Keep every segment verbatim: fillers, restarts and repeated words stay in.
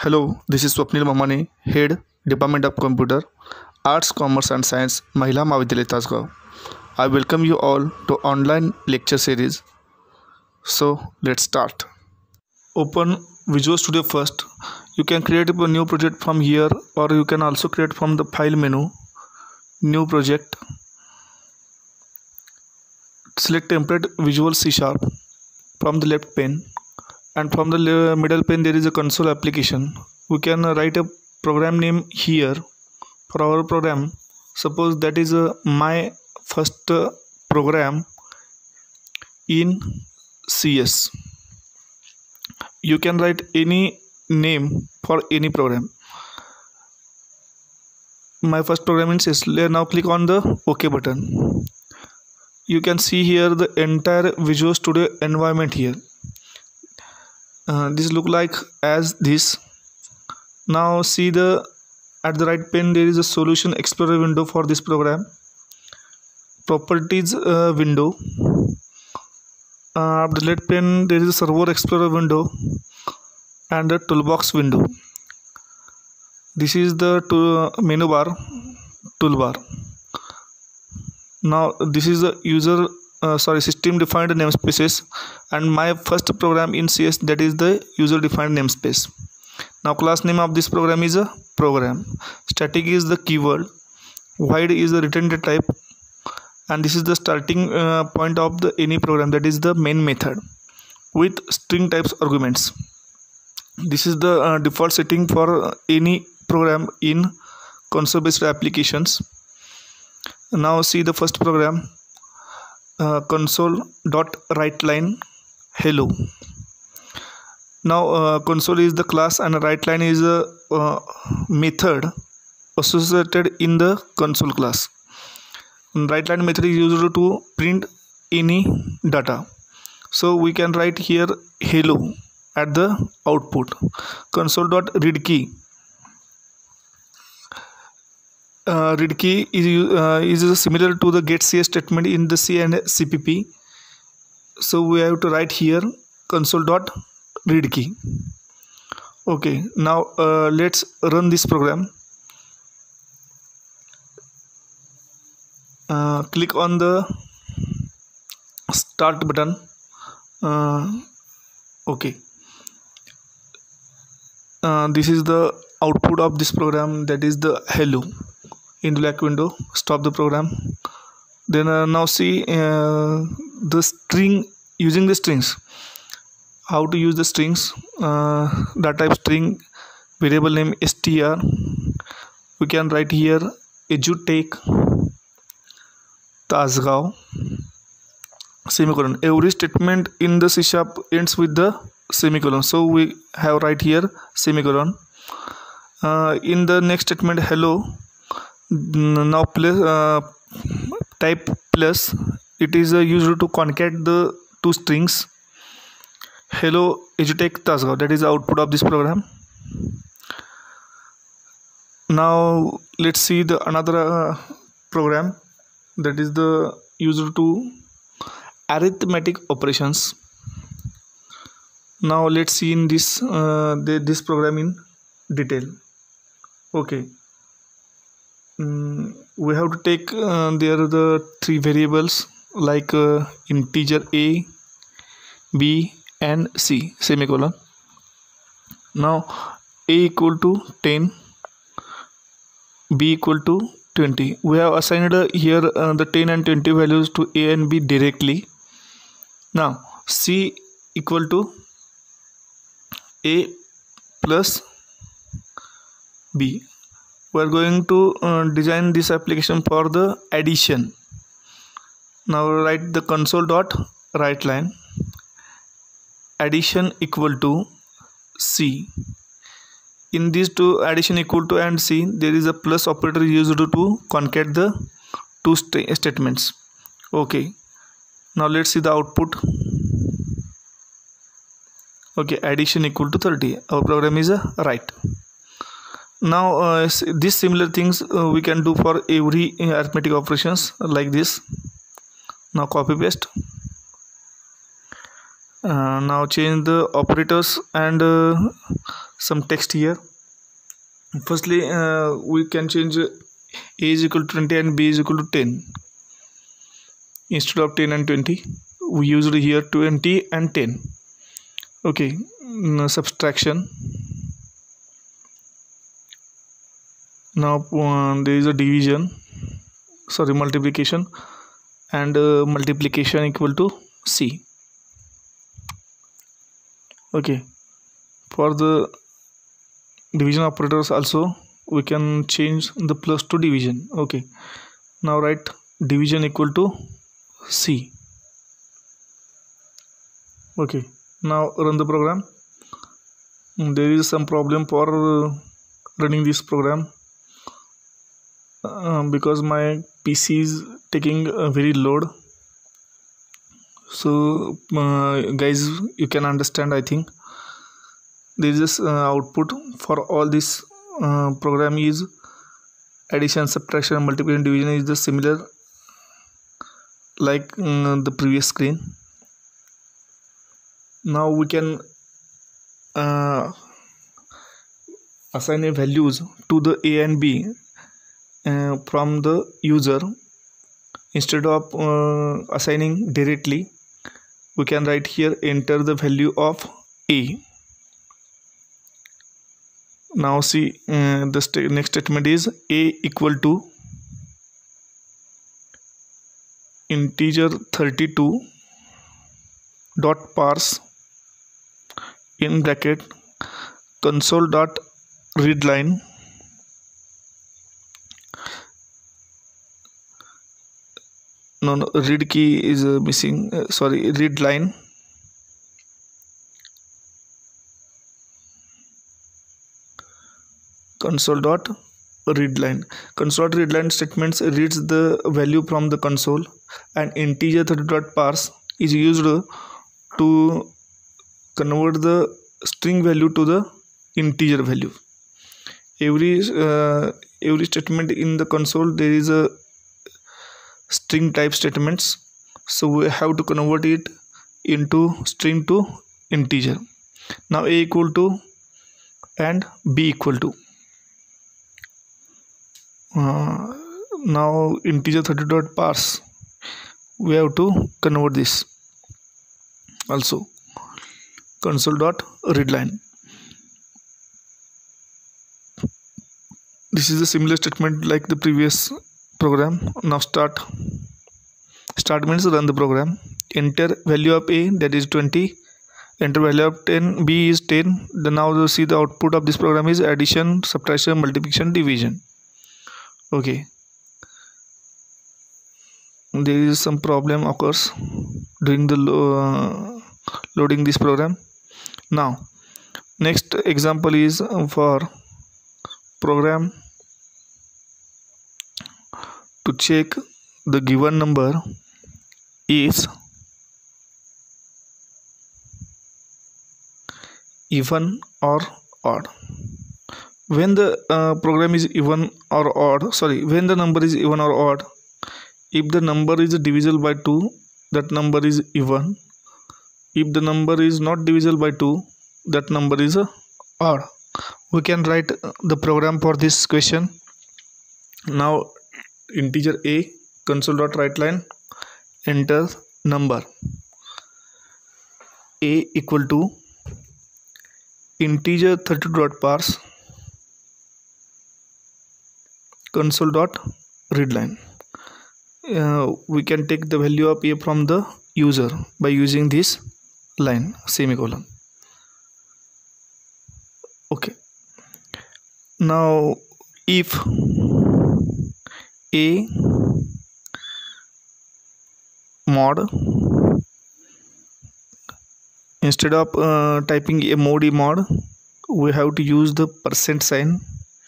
Hello, this is Swapnil Mamani, Head, Department of Computer, Arts, Commerce and Science, Mahila Mahavidyalaya Tasgaon. I welcome you all to online lecture series. So let's start. Open Visual Studio first. You can create a new project from here, or you can also create from the file menu, new project. Select template Visual C Sharp from the left pane, and from the middle pane there is a console application. We can write a program name here for our program. Suppose that is uh, my first uh, program in C S. You can write any name for any program. My first program in C S. Now click on the OK button. You can see here the entire Visual Studio environment here. Uh, this look like as this. Now see the at the right pane there is a Solution Explorer window for this program. Properties uh, window. Uh, at the left pane there is a Server Explorer window and a Toolbox window. This is the tool, menu bar, toolbar. Now this is the user uh, sorry system defined namespaces, and my first program in C S, that is the user defined namespace. Now class name of this program is a program. Static is the keyword. Void is the return data type, and this is the starting uh, point of the any program, that is the main method with string types arguments. This is the uh, default setting for any program in console based applications. Now see the first program, uh, console dot write line hello. Now uh, console is the class and write line is a uh, method associated in the console class. And write line method is used to print any data. So we can write here hello at the output. Console dot read key. Uh, read key is, uh, is similar to the get C S statement in the C and C P P. So we have to write here console dot read key. Okay, now uh, let's run this program. Uh, click on the start button. Uh, okay. Uh, this is the output of this program, that is the hello. In the black window, stop the program. Then uh, now see uh, the string, using the strings. How to use the strings? Uh, data type string, variable name str. We can write here edutech Tasgaon semicolon. Every statement in the C sharp ends with the semicolon, so we have write here semicolon. Uh, in the next statement hello. Now plus uh, type plus, it is uh, used to concat the two strings. Hello edutech Tasgaon, that is the output of this program. Now let's see the another uh, program, that is the used to arithmetic operations. Now let's see in this uh, the, this program in detail. Okay. Mm, we have to take uh, there are the three variables like uh, integer a, b and c semicolon. Now a equal to ten, b equal to twenty. We have assigned uh, here uh, the ten and twenty values to a and b directly. Now c equal to a plus b. We are going to uh, design this application for the addition. Now write the console dot write line addition equal to c. In these two, addition equal to and c, there is a plus operator used to concat the two st statements. Okay, now let's see the output. Okay, addition equal to thirty. Our program is a right. Now uh, these similar things uh, we can do for every arithmetic operations like this. Now copy paste. Uh, now change the operators and uh, some text here. Firstly, uh, we can change a is equal to twenty and b is equal to ten. Instead of ten and twenty, we used here twenty and ten. Okay, now subtraction. Now uh, there is a division, sorry, multiplication, and uh, multiplication equal to c. Okay, for the division operators also we can change the plus to division. Okay, now write division equal to c. Okay, now run the program. There is some problem for uh, running this program uh, because my P C is taking a very load. So uh, guys, you can understand, I think. There is this uh, output for all this uh, program is addition, subtraction, multiplication, division is the similar like uh, the previous screen. Now we can uh, assign a values to the a and b uh, from the user. Instead of uh, assigning directly, we can write here enter the value of a. Now see uh, the st next statement is a equal to integer thirty-two dot parse in bracket console dot read line no no read key is uh, missing uh, sorry read line console dot read line. Console dot read line statements reads the value from the console, and integer thirty dot parse is used to convert the string value to the integer value. Every uh, every statement in the console there is a string type statements, so we have to convert it into string to integer. Now a equal to and b equal to. Uh, now integer thirty dot parse, we have to convert this also. Console dot read line. This is a similar statement like the previous program. Now start. Start means run the program. Enter value of a, that is twenty. Enter value of ten, b is ten. Then now you see the output of this program is addition, subtraction, multiplication, division. Okay, there is some problem occurs during the lo uh, loading this program. Now next example is for program to check the given number is even or odd. When the uh, program is even or odd, sorry, when the number is even or odd, if the number is divisible by two, that number is even. If the number is not divisible by two, that number is odd. We can write the program for this question. Now integer a, console dot write line, enter number. A equal to integer thirty dot parse console dot read line. Uh, we can take the value of a from the user by using this line semicolon. Okay, now if a mod, instead of uh, typing a mod e mod, we have to use the percent sign.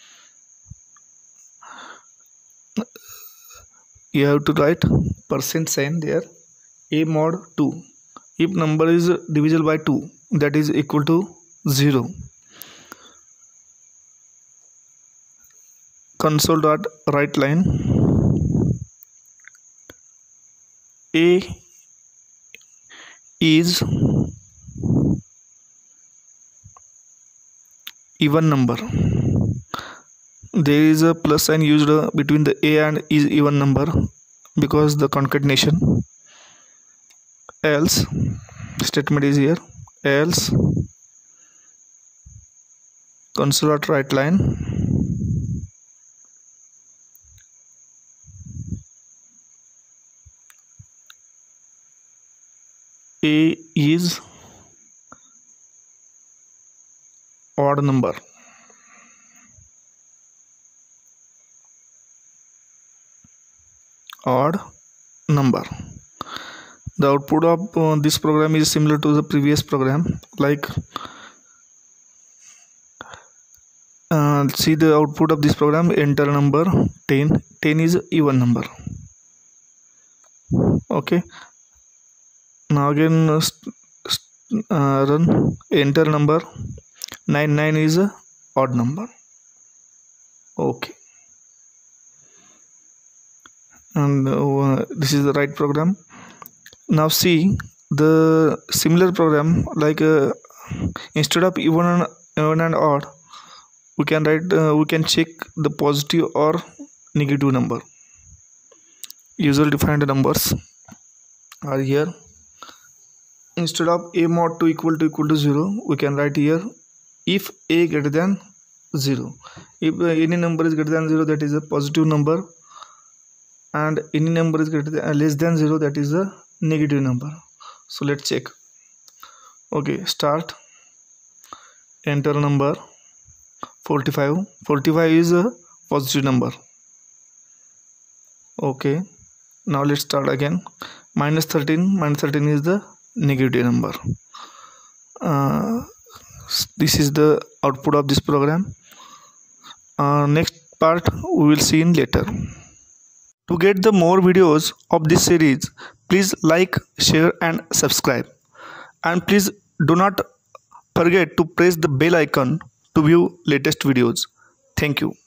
You have to write percent sign there, a mod two. If number is divisible by two, that is equal to zero. Console dot write line, a is even number. There is a plus sign used between the a and is even number because the concatenation. Else statement is here. Else consonant right line a is odd number. Odd number. The output of uh, this program is similar to the previous program. Like uh, see the output of this program. Enter number ten. ten is even number. Okay. Now again uh, uh, run. Enter number. nine. nine is a odd number. Okay. And uh, this is the right program. Now see the similar program, like uh, instead of even and, even and odd, we can write uh, we can check the positive or negative number. User defined numbers are here. Instead of a mod two equal to equal to zero, we can write here if a greater than zero. If uh, any number is greater than zero, that is a positive number, and any number is greater than uh, less than zero, that is a negative number. So let's check. Okay, start. Enter number forty-five. forty-five is a positive number. Okay, now let's start again. Minus thirteen. Minus thirteen is the negative number. Uh, this is the output of this program. Uh, next part we will see in later. To get the more videos of this series, please like, share and subscribe. And please do not forget to press the bell icon to view latest videos. Thank you.